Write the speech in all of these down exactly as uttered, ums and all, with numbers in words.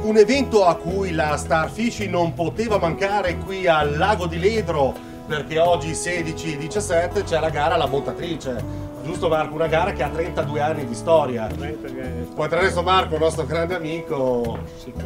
Un evento a cui la Star Fishing non poteva mancare qui al Lago di Ledro, perché oggi sedici diciassette c'è la gara alla montatrice. Giusto Marco? Una gara che ha trentadue anni di storia. Poi tra adesso Marco, nostro grande amico,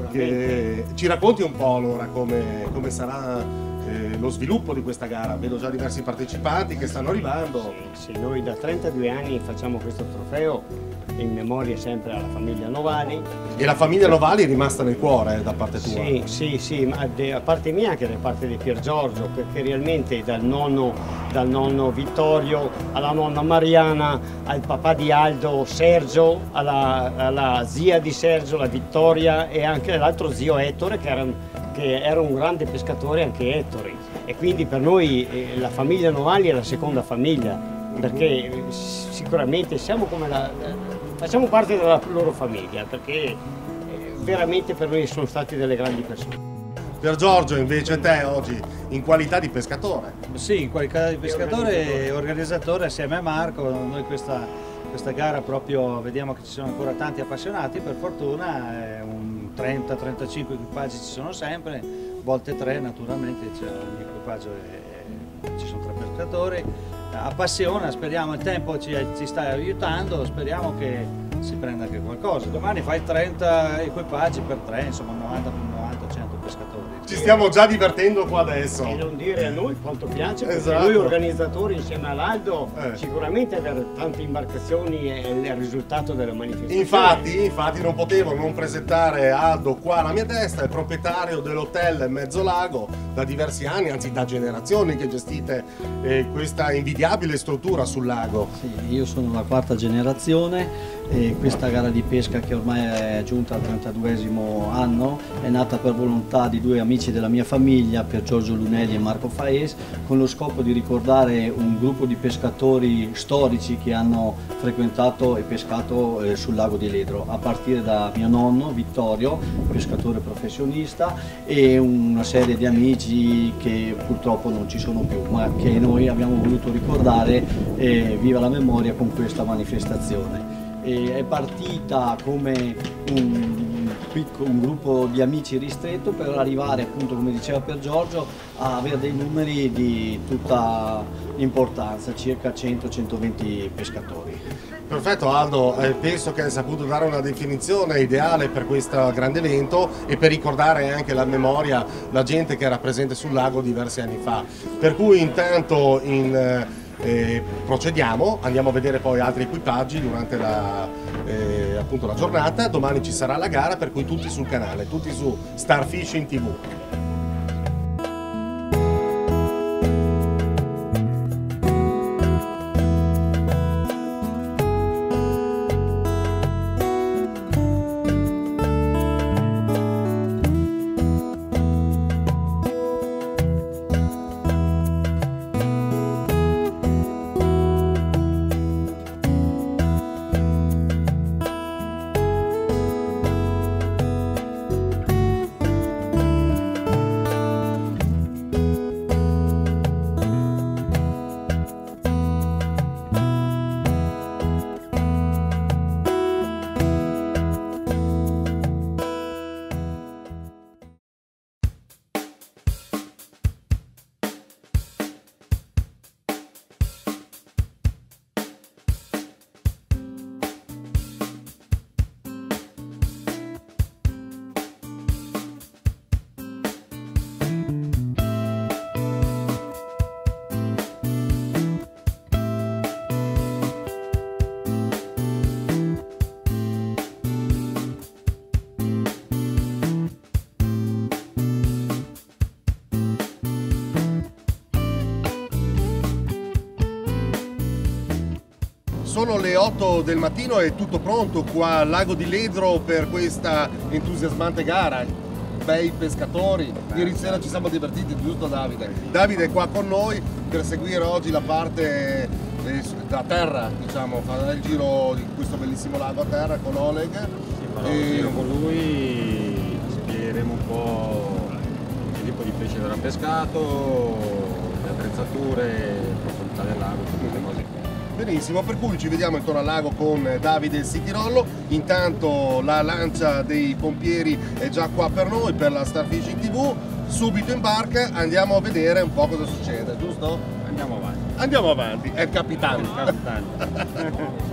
che ci racconti un po' allora come, come sarà eh, lo sviluppo di questa gara. Vedo già diversi partecipanti che stanno arrivando. Sì, sì, noi da trentadue anni facciamo questo trofeo in memoria sempre alla famiglia Novali. E la famiglia Novali è rimasta nel cuore eh, da parte tua? Sì, sì, sì, ma da parte mia anche da parte di Pier Giorgio, perché realmente dal nonno, dal nonno Vittorio alla nonna Mariana, al papà di Aldo Sergio, alla, alla zia di Sergio, la Vittoria, e anche l'altro zio Ettore che era, che era un grande pescatore anche Ettore. E quindi per noi eh, la famiglia Novali è la seconda famiglia, perché sicuramente siamo come la, facciamo parte della loro famiglia, perché eh, veramente per noi sono stati delle grandi persone. Pier Giorgio, invece te oggi in qualità di pescatore? Sì, in qualità di pescatore e organizzatore assieme a Marco, noi questa, questa gara proprio vediamo che ci sono ancora tanti appassionati, per fortuna, un trenta trentacinque equipaggi ci sono sempre, volte tre naturalmente, cioè ogni equipaggio è, ci sono tre pescatori. Appassiona, speriamo, il tempo ci, ci sta aiutando, speriamo che si prenda anche qualcosa. Domani fai trenta equipaggi per tre, insomma novanta più novanta, cento pescatori. Ci stiamo già divertendo qua adesso. E non dire a noi quanto piace, perché Esatto. noi organizzatori insieme all'Aldo eh. sicuramente avere tante imbarcazioni è il risultato della manifestazione. Infatti, infatti non potevo non presentare Aldo qua alla mia destra, il proprietario dell'hotel Mezzolago, da diversi anni, anzi da generazioni che gestite eh, questa invidiabile struttura sul lago. Sì, io sono la quarta generazione e questa gara di pesca, che ormai è giunta al trentaduesimo anno, è nata per volontà di due amici della mia famiglia, Pier Giorgio Lunelli e Marco Faes, con lo scopo di ricordare un gruppo di pescatori storici che hanno frequentato e pescato eh, sul lago di Ledro, a partire da mio nonno Vittorio, pescatore professionista, e una serie di amici che purtroppo non ci sono più, ma che noi abbiamo voluto ricordare eh, viva la memoria con questa manifestazione. E è partita come un, un gruppo di amici ristretto per arrivare, appunto, come diceva Pier Giorgio, a avere dei numeri di tutta importanza, circa cento centoventi pescatori. Perfetto Aldo, eh, penso che hai saputo dare una definizione ideale per questo grande evento e per ricordare anche la memoria, la gente che era presente sul lago diversi anni fa. Per cui intanto in... Eh, procediamo, andiamo a vedere poi altri equipaggi durante la, eh, appunto la giornata. Domani ci sarà la gara, per cui tutti sul canale, tutti su Star Fishing tivù. Sono le otto del mattino e tutto pronto qua al Lago di Ledro per questa entusiasmante gara. Bei pescatori, ieri sera ci siamo divertiti, giusto Davide? Davide è qua con noi per seguire oggi la parte eh, da terra, diciamo, fare il giro di questo bellissimo lago a terra con Oleg. Sì, farò e... il giro con lui, spiegheremo un po' che tipo di pesce verrà pescato, le attrezzature, la profondità del lago, tutte queste cose. Benissimo, per cui ci vediamo intorno al lago con Davide Sichirollo. Intanto la lancia dei pompieri è già qua per noi, per la Starfishing tivù. Subito in barca, andiamo a vedere un po' cosa succede, giusto? Andiamo avanti. Andiamo avanti, è il capitano. Capitano.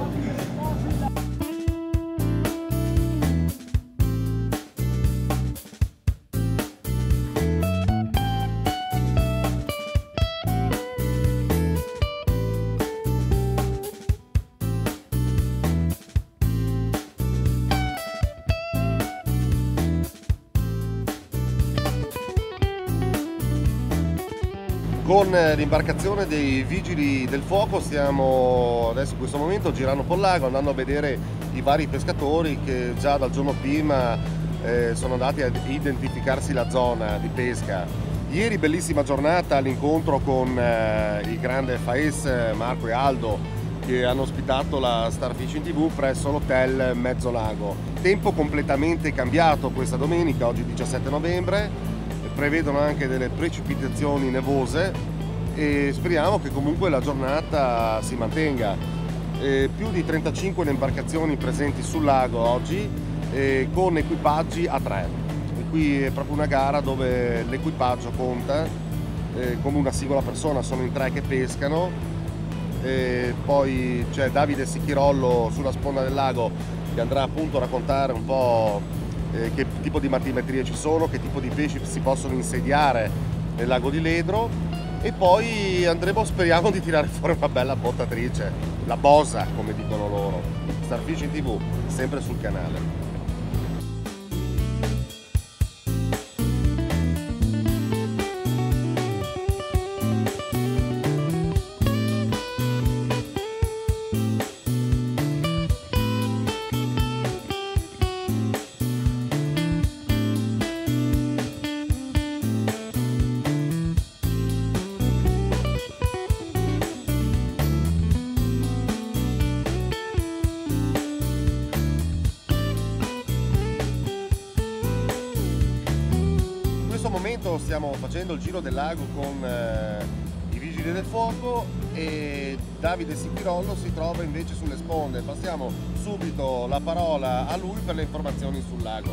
Con l'imbarcazione dei vigili del fuoco stiamo adesso in questo momento girando per il lago, andando a vedere i vari pescatori che già dal giorno prima eh, sono andati a identificarsi la zona di pesca. Ieri bellissima giornata all'incontro con eh, il grande Faes, Marco e Aldo, che hanno ospitato la Starfishing tivù presso l'hotel Mezzolago. Tempo completamente cambiato questa domenica, oggi diciassette novembre. Prevedono anche delle precipitazioni nevose e speriamo che comunque la giornata si mantenga. Eh, più di trentacinque le imbarcazioni presenti sul lago oggi eh, con equipaggi a tre. E qui è proprio una gara dove l'equipaggio conta eh, come una singola persona, sono in tre che pescano. E poi c'è Davide Sichirollo sulla sponda del lago che andrà appunto a raccontare un po' che tipo di battimetrie ci sono, che tipo di pesci si possono insediare nel lago di Ledro, e poi andremo, speriamo, di tirare fuori una bella bottatrice, la bosa come dicono loro. Starfishing tivù, sempre sul canale. Stiamo facendo il giro del lago con eh, i vigili del fuoco e Davide Sichirollo si trova invece sulle sponde. Passiamo subito la parola a lui per le informazioni sul lago.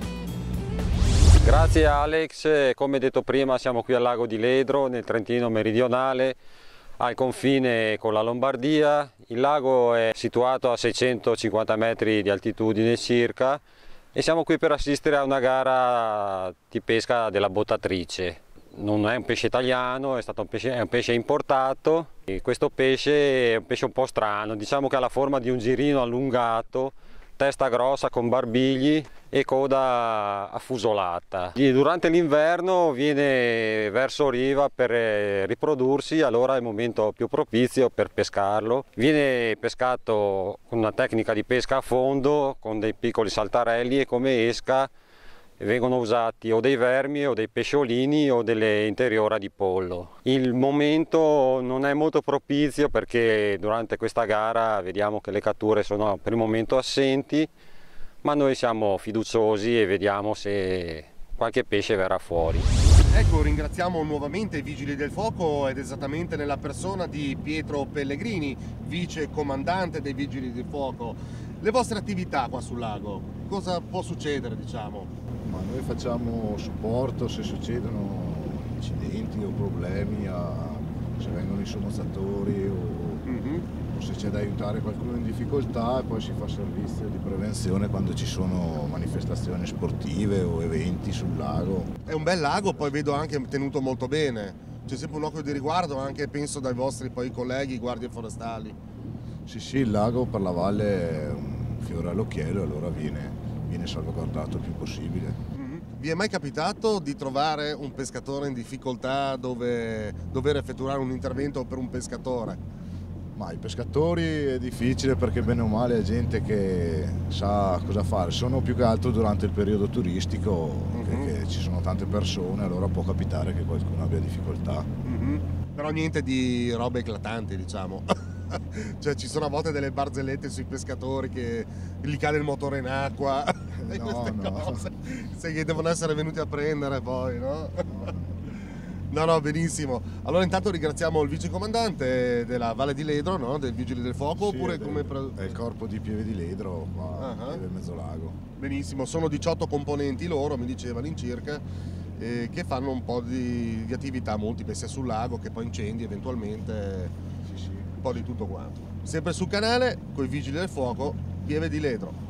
Grazie Alex, come detto prima siamo qui al lago di Ledro nel Trentino meridionale, al confine con la Lombardia. Il lago è situato a seicentocinquanta metri di altitudine circa e siamo qui per assistere a una gara di pesca della bottatrice. Non è un pesce italiano, è, stato un pesce, è un pesce importato. E questo pesce è un pesce un po' strano, diciamo che ha la forma di un girino allungato, testa grossa con barbigli e coda affusolata. Durante l'inverno viene verso riva per riprodursi, allora è il momento più propizio per pescarlo. Viene pescato con una tecnica di pesca a fondo, con dei piccoli saltarelli, e come esca vengono usati o dei vermi o dei pesciolini o delle interiora di pollo. Il momento non è molto propizio perché durante questa gara vediamo che le catture sono per il momento assenti, ma noi siamo fiduciosi e vediamo se qualche pesce verrà fuori. Ecco, ringraziamo nuovamente i Vigili del Fuoco ed esattamente nella persona di Pietro Pellegrini, vice comandante dei Vigili del Fuoco. Le vostre attività qua sul lago, cosa può succedere, diciamo? Ma noi facciamo supporto se succedono incidenti o problemi, a, se vengono i sommozzatori o, mm-hmm. o se c'è da aiutare qualcuno in difficoltà, e poi si fa servizio di prevenzione quando ci sono manifestazioni sportive o eventi sul lago. È un bel lago, poi vedo anche tenuto molto bene, c'è sempre un occhio di riguardo anche, penso, dai vostri poi colleghi guardie forestali. Sì, sì, il lago per la valle è un fiore all'occhiello e allora viene, viene salvaguardato il più possibile. Mm-hmm. Vi è mai capitato di trovare un pescatore in difficoltà dove dover effettuare un intervento per un pescatore? Ma i pescatori è difficile perché bene o male è gente che sa cosa fare, sono più che altro durante il periodo turistico mm-hmm. che, che ci sono tante persone, allora può capitare che qualcuno abbia difficoltà. Mm-hmm. Però niente di robe eclatanti, diciamo. Cioè ci sono a volte delle barzellette sui pescatori che gli cade il motore in acqua e no, queste no. cose, se che devono essere venuti a prendere poi, no? no. No, no, benissimo. Allora intanto ringraziamo il vicecomandante della Valle di Ledro, no? Del Vigili del Fuoco, Sì, oppure è come... del- è il corpo di Pieve di Ledro, qua Ah, ah. a Pieve Mezzolago. Benissimo, sono diciotto componenti loro, mi dicevano in circa, eh, che fanno un po' di, di attività multiple, sia sul lago che poi incendi eventualmente, Sì, sì. un po' di tutto quanto. Sempre sul canale, con i Vigili del Fuoco, Pieve di Ledro.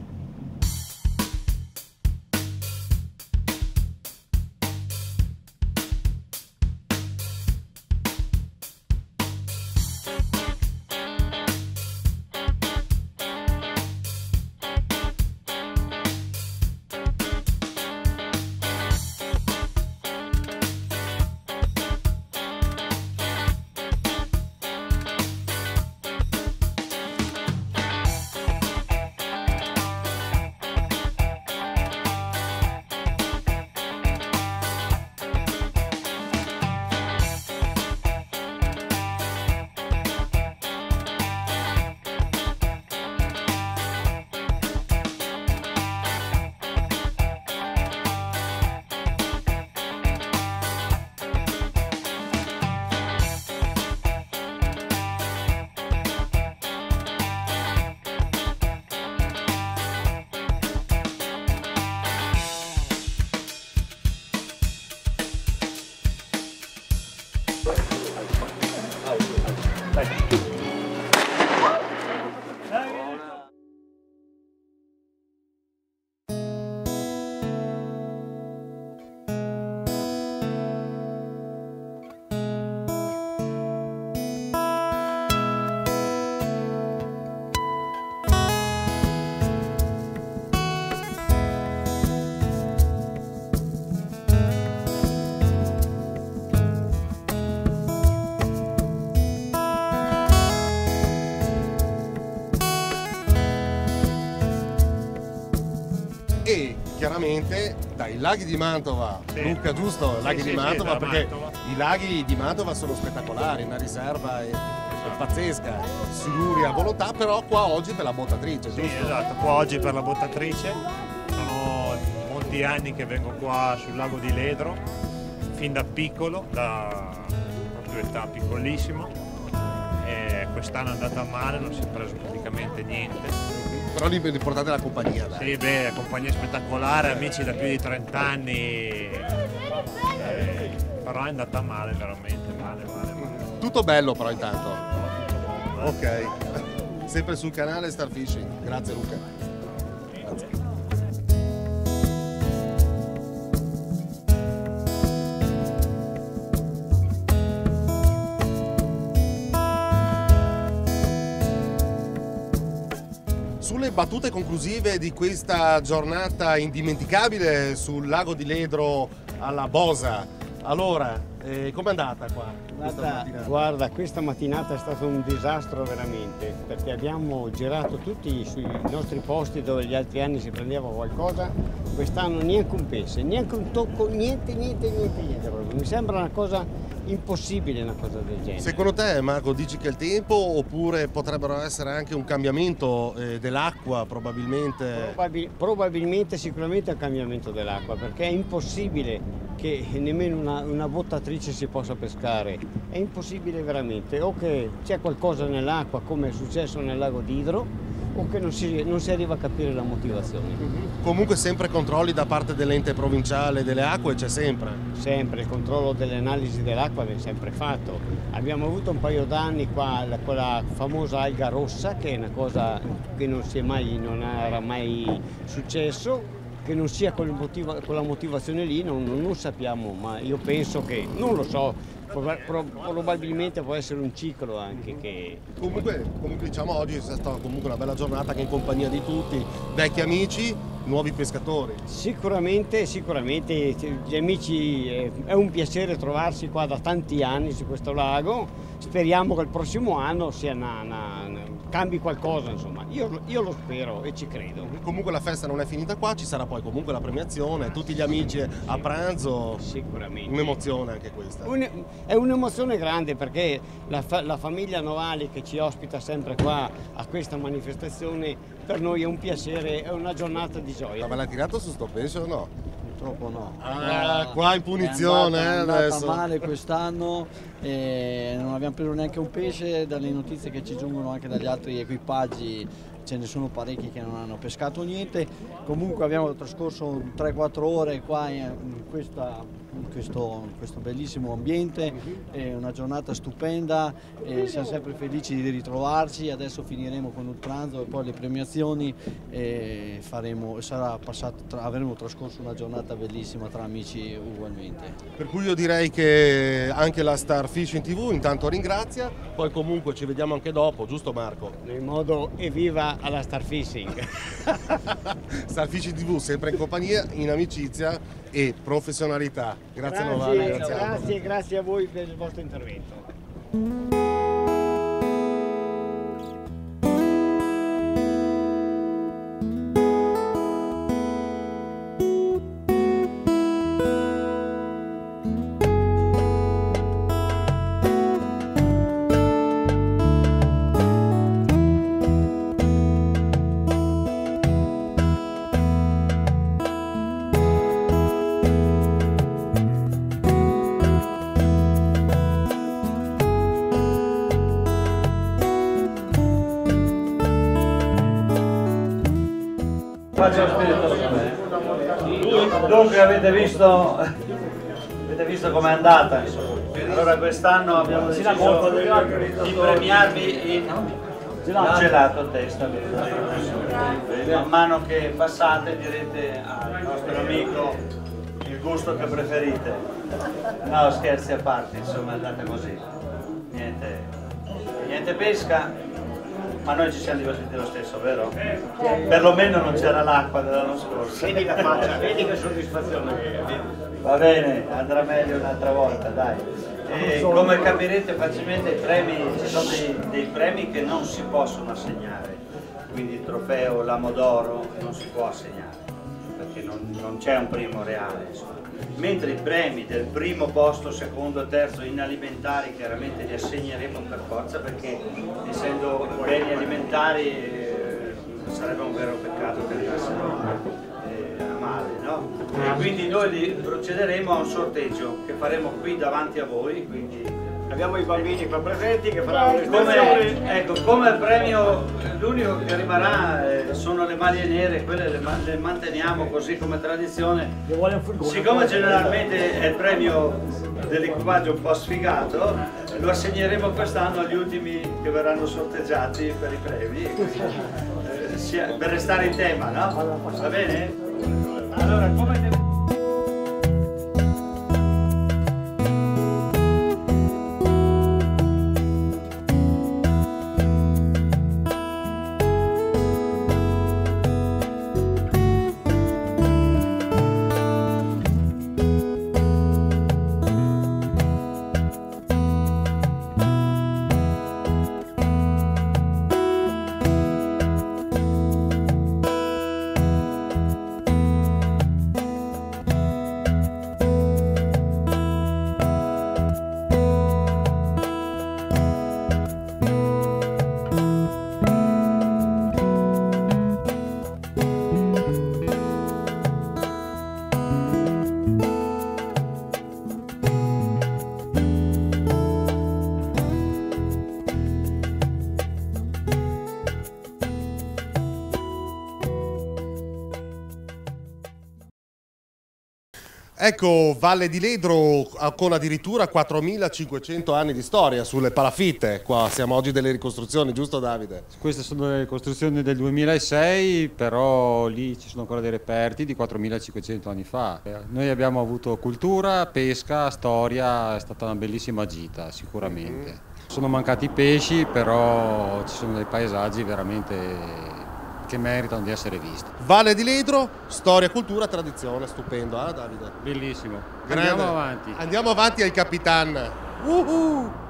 E chiaramente dai laghi di Mantova, Sì. Luca, giusto? Sì, Laghi sì, di sì, Mantova, da perché Mantova. i laghi di Mantova sono spettacolari, una riserva è, è pazzesca, Siluria, volontà, però qua oggi per la bottatrice, Sì, giusto? esatto, qua oggi per la bottatrice, sono molti anni che vengo qua sul lago di Ledro, fin da piccolo, da proprio età piccolissimo, e quest'anno è andata male, non si è preso praticamente niente. Però l'importante è la compagnia, dai. Sì, beh, compagnia spettacolare, amici da più di trenta anni, eh, però è andata male, veramente male, male, male. Tutto bello però intanto. Ok. Sempre sul canale Starfishing. Grazie Luca. Grazie. Sulle battute conclusive di questa giornata indimenticabile sul lago di Ledro alla Bosa, allora, eh, com'è andata qua? questa Guarda, mattinata? guarda, questa mattinata è stato un disastro veramente, perché abbiamo girato tutti sui nostri posti dove gli altri anni si prendeva qualcosa, quest'anno neanche un pesce, neanche un tocco, niente, niente, niente, niente proprio. Mi sembra una cosa impossibile, una cosa del genere. Secondo te, Marco, dici che è il tempo oppure potrebbero essere anche un cambiamento eh, dell'acqua probabilmente? Probabil- probabilmente, sicuramente il cambiamento dell'acqua, perché è impossibile che nemmeno una, una bottatrice si possa pescare, è impossibile veramente, o che c'è qualcosa nell'acqua come è successo nel lago d'Idro, o che non si, non si arriva a capire la motivazione. Comunque sempre controlli da parte dell'ente provinciale delle acque c'è sempre. Sempre il controllo delle analisi dell'acqua viene sempre fatto. Abbiamo avuto un paio d'anni qua la- quella famosa alga rossa, che è una cosa che non, si è mai, non era mai successo, che non sia quel motivo- quella motivazione lì, non, non lo sappiamo, ma io penso che, non lo so, proba- pro- probabilmente può essere un ciclo anche che... Comunque, comunque diciamo oggi è stata comunque una bella giornata che in compagnia di tutti, vecchi amici, nuovi pescatori. Sicuramente, sicuramente gli amici, eh, è un piacere trovarsi qua da tanti anni su questo lago, speriamo che il prossimo anno sia una, una- una- cambi qualcosa, insomma, io, io lo spero e ci credo. Comunque la festa non è finita qua, ci sarà poi comunque la premiazione, tutti gli amici a pranzo, Sicuramente. un'emozione anche questa. Un- è un'emozione grande perché la, fa- la famiglia Novali che ci ospita sempre qua a questa manifestazione per noi è un piacere, è una giornata di Ma gioia. ve l'ha tirato su sto pesce o no? purtroppo no. Ah, qua in punizione, è andata, eh, è andata adesso. male quest'anno e non abbiamo preso neanche un pesce. Dalle notizie che ci giungono anche dagli altri equipaggi ce ne sono parecchi che non hanno pescato niente. Comunque abbiamo trascorso tre quattro ore qua in, questa, in, questo, in questo bellissimo ambiente, è una giornata stupenda e siamo sempre felici di ritrovarci. Adesso finiremo con il pranzo e poi le premiazioni e faremo, sarà passato, tra, avremo trascorso una giornata bellissima tra amici ugualmente. Per cui io direi che anche la Star Fishing tivù intanto ringrazia, poi comunque ci vediamo anche dopo, giusto Marco? In modo evviva alla Star Fishing. Star Fishing tivù sempre in compagnia, in amicizia e professionalità. Grazie, Grazie, Novale, grazie. grazie, grazie a voi per il vostro intervento. Dunque avete visto, avete visto com'è andata, allora quest'anno abbiamo deciso di premiarvi in gelato a testa. Man mano che passate direte al nostro amico il gusto che preferite. No, scherzi a parte, insomma è andata così. Niente, niente pesca. Ma noi ci siamo divertiti lo stesso, vero? Perlomeno non c'era l'acqua dell'anno scorso. Vedi la faccia, vedi che soddisfazione. Va bene, andrà meglio un'altra volta, dai. E come capirete facilmente i premi, ci sono dei, dei premi che non si possono assegnare, quindi il trofeo Lamo d'Oro non si può assegnare, perché non, non c'è un primo reale, insomma. Mentre i premi del primo posto, secondo e terzo in alimentari chiaramente li assegneremo per forza, perché essendo beni alimentari eh, sarebbe un vero peccato che andassero eh, a male, no? E quindi noi li procederemo a un sorteggio che faremo qui davanti a voi, quindi Abbiamo i bambini qua presenti che faranno le come, ecco, come premio l'unico che rimarrà eh, sono le maglie nere, quelle le, le manteniamo così come tradizione. Siccome generalmente è il premio dell'equipaggio un po' sfigato, lo assegneremo quest'anno agli ultimi che verranno sorteggiati per i premi, quindi, eh, sia, per restare in tema, no? Va bene? Allora, come Ecco, Valle di Ledro con addirittura quattromilacinquecento anni di storia sulle palafitte. Qua siamo oggi delle ricostruzioni, giusto Davide? Queste sono le costruzioni del duemilasei, però lì ci sono ancora dei reperti di quattromilacinquecento anni fa. Noi abbiamo avuto cultura, pesca, storia, è stata una bellissima gita sicuramente. Mm. Sono mancati i pesci, però ci sono dei paesaggi veramente che meritano di essere visti. Valle di Ledro, storia, cultura, tradizione, stupendo, eh Davide? Bellissimo. Grande. Andiamo avanti. Andiamo avanti al Capitan. Uh-huh.